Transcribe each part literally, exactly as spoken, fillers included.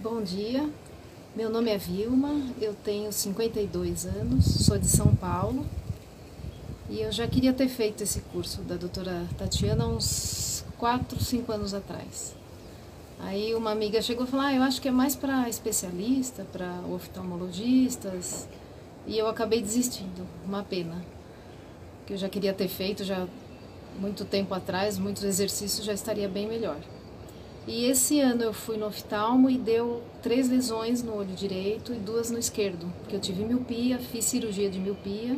Bom dia, meu nome é Vilma, eu tenho cinquenta e dois anos, sou de São Paulo e eu já queria ter feito esse curso da doutora Tatiana há uns quatro, cinco anos atrás. Aí uma amiga chegou e falou, ah, eu acho que é mais para especialista, para oftalmologistas, e eu acabei desistindo, uma pena, que eu já queria ter feito já muito tempo atrás, muitos exercícios já estaria bem melhor. E esse ano eu fui no oftalmo e deu três lesões no olho direito e duas no esquerdo, porque eu tive miopia, fiz cirurgia de miopia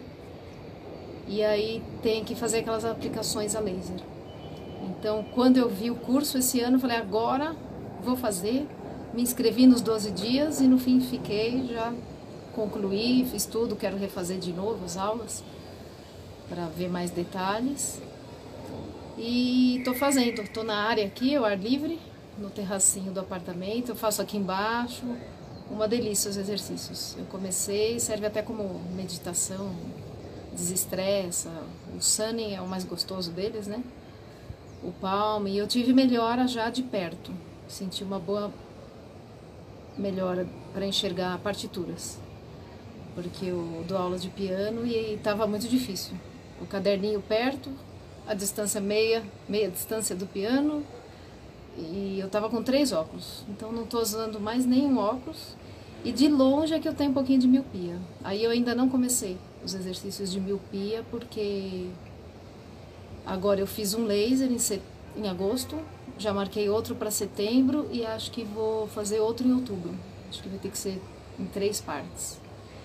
e aí tem que fazer aquelas aplicações a laser. Então, quando eu vi o curso esse ano, eu falei, agora vou fazer, me inscrevi nos doze dias e no fim fiquei, já concluí, fiz tudo, quero refazer de novo as aulas para ver mais detalhes. E estou fazendo, estou na área aqui, ao ar livre, no terracinho do apartamento, eu faço aqui embaixo, uma delícia os exercícios. Eu comecei, serve até como meditação, desestressa, o sunning é o mais gostoso deles, né? O palm, e eu tive melhora já de perto, senti uma boa melhora para enxergar partituras, porque eu dou aula de piano e estava muito difícil. O caderninho perto, a distância meia, meia distância do piano, e eu tava com três óculos, então não tô usando mais nenhum óculos, e de longe é que eu tenho um pouquinho de miopia. Aí eu ainda não comecei os exercícios de miopia, porque agora eu fiz um laser em, set... em agosto, já marquei outro para setembro e acho que vou fazer outro em outubro, acho que vai ter que ser em três partes.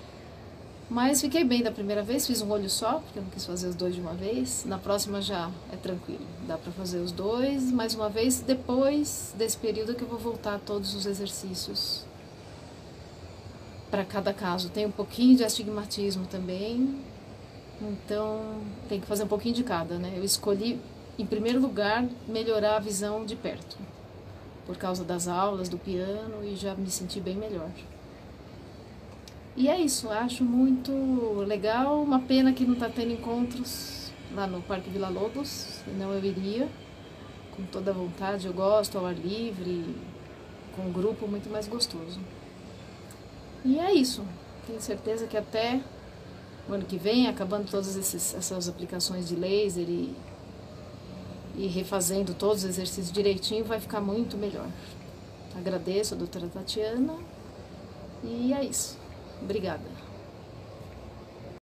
Mas fiquei bem da primeira vez, fiz um olho só, porque eu não quis fazer os dois de uma vez. Na próxima já é tranquilo, dá pra fazer os dois, mais uma vez, depois desse período que eu vou voltar a todos os exercícios para cada caso. Tem um pouquinho de astigmatismo também, então tem que fazer um pouquinho de cada, né? Eu escolhi, em primeiro lugar, melhorar a visão de perto, por causa das aulas, do piano, e já me senti bem melhor. E é isso, acho muito legal, uma pena que não está tendo encontros lá no Parque Vila Lobos, senão eu iria, com toda a vontade, eu gosto, ao ar livre, com um grupo muito mais gostoso. E é isso, tenho certeza que até o ano que vem, acabando todas esses, essas aplicações de laser e, e refazendo todos os exercícios direitinho, vai ficar muito melhor. Agradeço a doutora Tatiana e é isso. Obrigada.